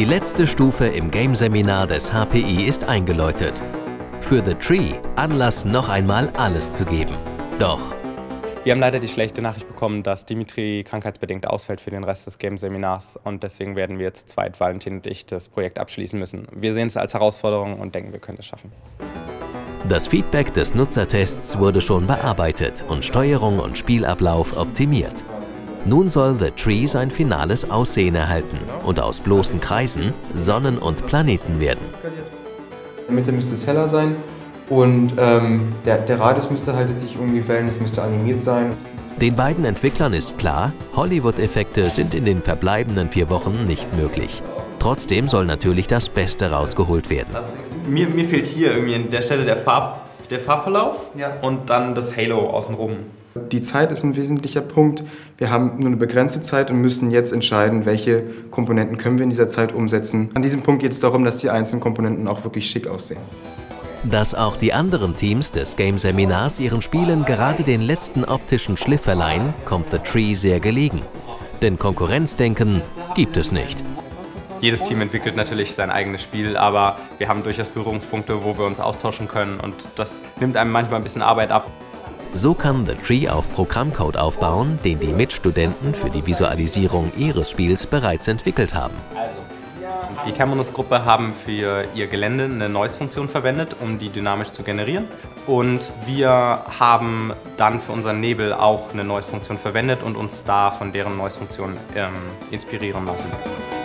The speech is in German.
letzte Stufe im Game-Seminar des HPI ist eingeläutet. Für The Tree Anlass, noch einmal alles zu geben. Doch wir haben leider die schlechte Nachricht bekommen, dass Dimitri krankheitsbedingt ausfällt für den Rest des Game-Seminars und deswegen werden wir zu zweit, Valentin und ich, das Projekt abschließen müssen. Wir sehen es als Herausforderung und denken, wir können es schaffen. Das Feedback des Nutzertests wurde schon bearbeitet und Steuerung und Spielablauf optimiert. Nun soll The Tree sein finales Aussehen erhalten und aus bloßen Kreisen Sonnen und Planeten werden. In der Mitte müsste es heller sein und der Radius müsste halt sich irgendwie wellen, es müsste animiert sein. Den beiden Entwicklern ist klar, Hollywood-Effekte sind in den verbleibenden 4 Wochen nicht möglich. Trotzdem soll natürlich das Beste rausgeholt werden. Mir fehlt hier irgendwie an der Stelle der Farbverlauf und dann das Halo außenrum. Die Zeit ist ein wesentlicher Punkt. Wir haben nur eine begrenzte Zeit und müssen jetzt entscheiden, welche Komponenten können wir in dieser Zeit umsetzen. An diesem Punkt geht es darum, dass die einzelnen Komponenten auch wirklich schick aussehen. Dass auch die anderen Teams des Game-Seminars ihren Spielen gerade den letzten optischen Schliff verleihen, kommt The Tree sehr gelegen. Denn Konkurrenzdenken gibt es nicht. Jedes Team entwickelt natürlich sein eigenes Spiel, aber wir haben durchaus Berührungspunkte, wo wir uns austauschen können und das nimmt einem manchmal ein bisschen Arbeit ab. So kann The Tree auf Programmcode aufbauen, den die Mitstudenten für die Visualisierung ihres Spiels bereits entwickelt haben. Die Terminus-Gruppe haben für ihr Gelände eine Noise-Funktion verwendet, um die dynamisch zu generieren. Und wir haben dann für unseren Nebel auch eine Noise-Funktion verwendet und uns da von deren Noise-Funktion inspirieren lassen.